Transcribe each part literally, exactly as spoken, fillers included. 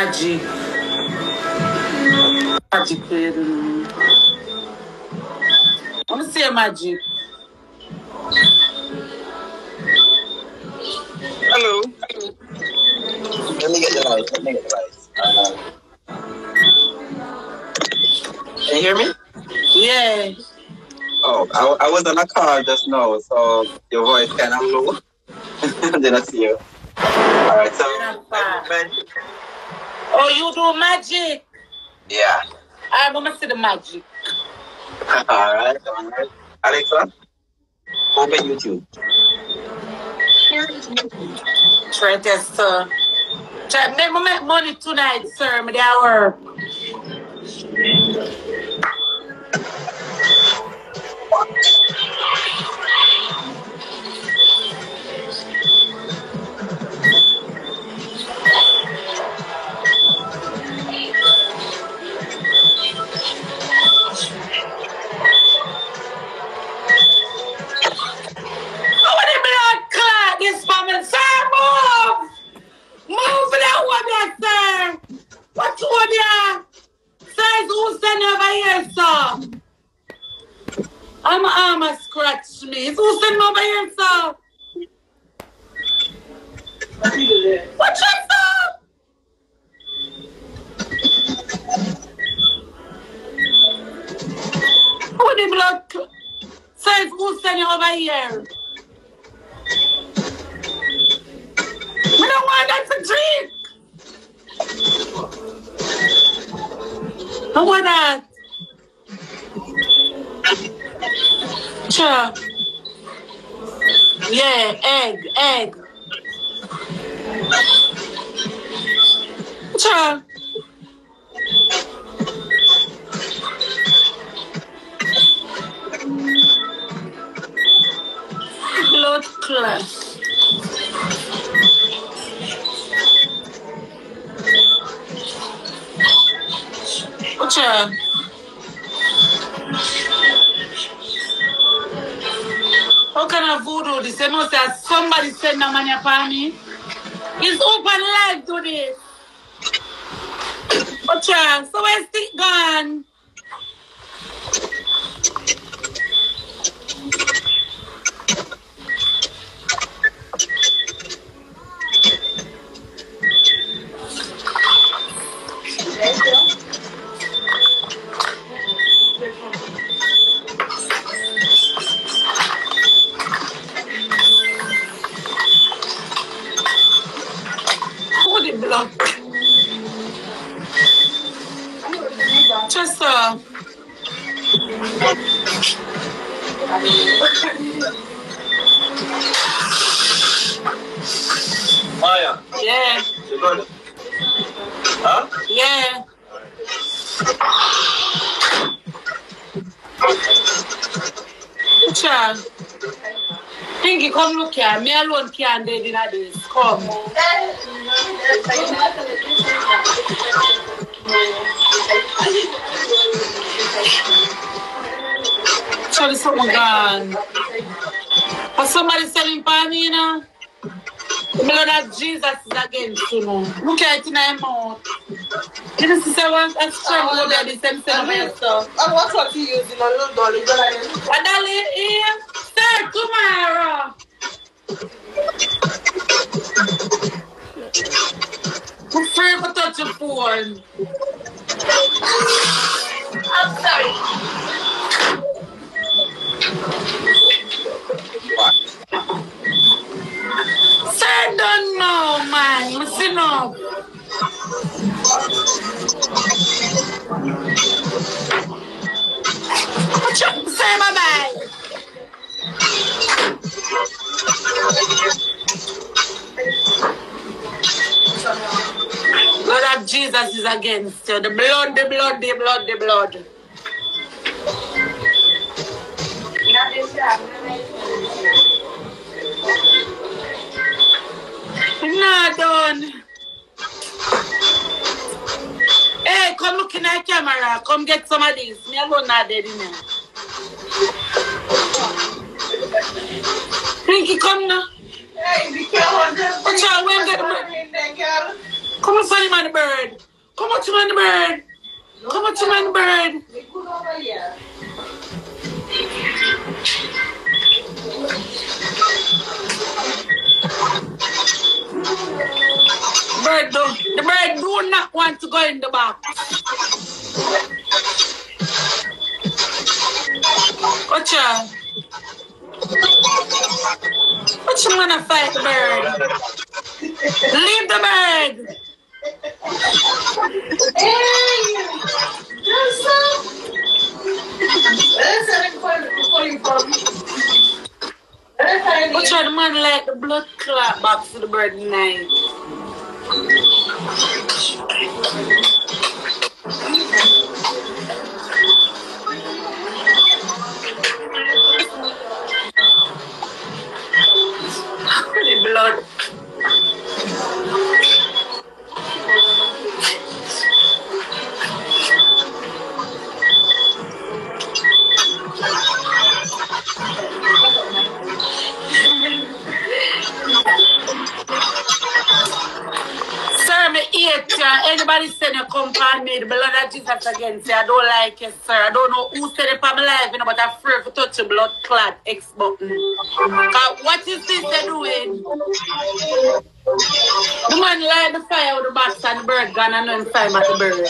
Magic. Magic. I want to say magic. Hello. Let me get the light. Let me get the light. Uh, can you hear me? Yeah. Oh, I, I was on a call just now, so your voice kind of low. Then I see you. All right, so I do magic. Oh, you do magic? Yeah. I'm gonna see the magic. all right, all right. Alexa, open YouTube. Try test, sir. Try make me make money tonight, sir. Me dey work. This moment, sir, move! Move that one there, sir! What you want there? Sir, who's standing over here, sir? I'm arm a scratch me. Who's standing over here, sir? What you, sir? Who the blood? Sir, who's standing over here? We don't want that to drink. I want that. Sure. Yeah, egg, egg. Sure. Blood clot. Sure. How can I voodoo this? You know, that somebody send the money upon me. It's open live to this. Sure. So where's it gone? Just uh Maya. Yeah. You got it? Huh? Yeah. Child. Pinky, come look here. Me alone can't do dinner this. Come. Actually, someone gone. Has somebody selling pani, you know? The blood of Jesus is against you, know. Look at it in my mouth. You know, sister, one a strong load of the same thing. And what's what you using on little dolly? A dolly here? Start tomorrow. I'm afraid to touch your phone. I'm sorry. Sir, don't know, man. Listen up. Say bye-bye. Blood of Jesus is against you. The blood, the blood, the blood, the blood. Not done. Hey, come look in the camera. Come get some of this. Me alone not dead in there. Pinky, come now. Hey, be careful. What's your way? Get the money. Come on, funny man, the bird. Come on, to man, the bird. Come on, to man, the bird. Bird do, the bird do not want to go in the box. Watch out. What you wanna fight the bird? Leave the bird. Hey! Watch out, the man like the blood clot box to the bird night. The blood. Sir, me hate you. Anybody send you come on me, the blood of Jesus again. Say I don't like you, sir. I don't know who said it for my life, you know, but I'm afraid to touch the blood clot X button. Uh, what is this they're doing? The man light the fire with the box and the bird gone and no time at the bird.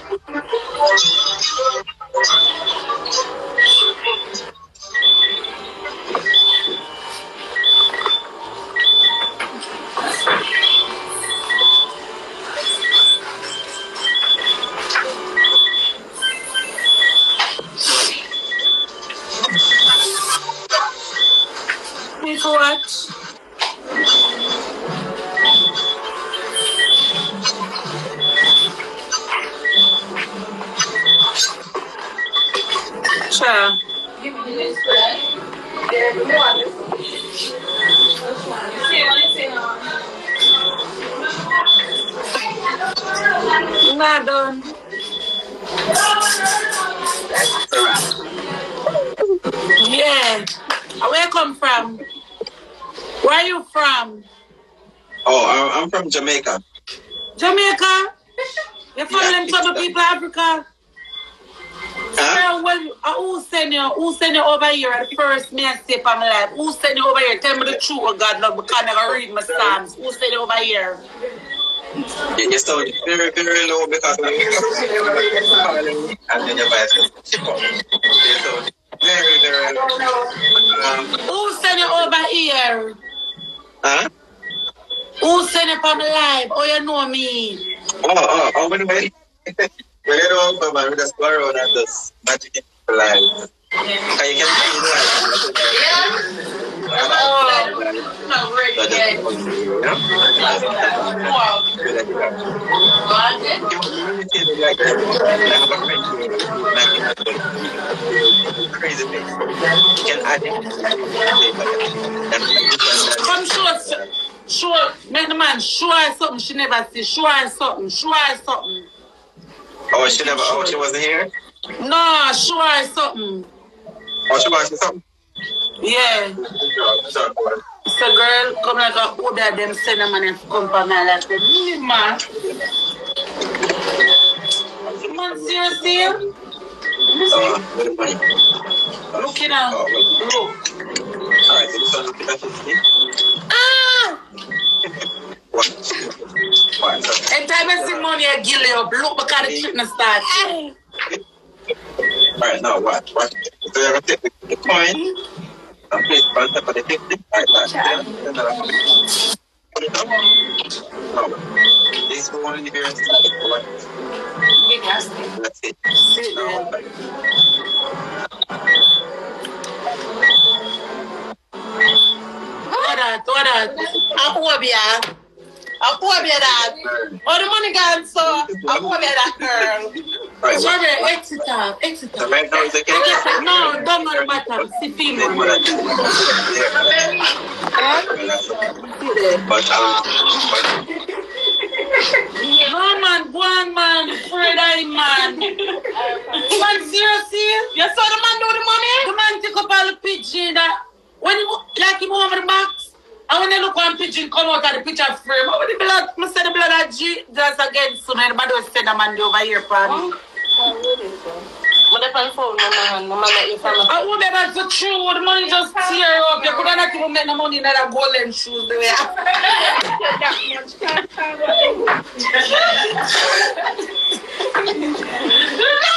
Please watch. Sure. Not done. Yeah. Where you come from? Where are you from? Oh, I'm from Jamaica. Jamaica? You're from Yeah, them trouble people of Africa? Huh? Sir, well, uh, who send you? Who send you over here at the first me I say for my life? Who send you over here? Tell me the truth, oh God, love, because I never read my Psalms. Who send you over here? You you sound very, very low because I'm calling and then your voice is chip up. You sound very, very low. Um, Who send you over here? huh? Who send you for my life? Oh, you know me. Oh, oh, oh, wait, wait. When you don't come and we just go around and just magic it for life. Because you can see the life. Oh, not ready yet. Come show us, show, make the man show her something she never see. Show her something, show her something. Oh, she never, oh, she wasn't here? No, show her something. Oh, she wants something? Yeah. So girl, come like a order them send them and come for my life. Me man. Man, seriously? Oh, what am I? Look it now. Look. Alright, so this one look at this. Ah! What? What? Every time I see money, I gill you up. Look because the treatment start. Alright, now what? What? So you're going to take the, the coin and place it on top of the fifty. Alright, that. Put it up. No. This one in here is what? That's it. No. What that? What that? Aquabia. Aquabia that. Oh, the money gone, so Aquabia that girl. Right, Sorry, exit up. Exit so up. right now is okay? No, don't know the matter. See, female. But, um, but, No, man, go on, man. Afraid I, man. Man, seriously? You saw the man do the money? The man take up all the pigeon that when you like him over the box, and when they look on pigeon. origin come out of the picture frame. How the blood? I say the blood of Jesus again soon. Anybody will send a man over here for me. But if I'm phone, no man, no man let you from I would never to true. The money just tear up. You could not even make the money in that golden shoes the way. That much.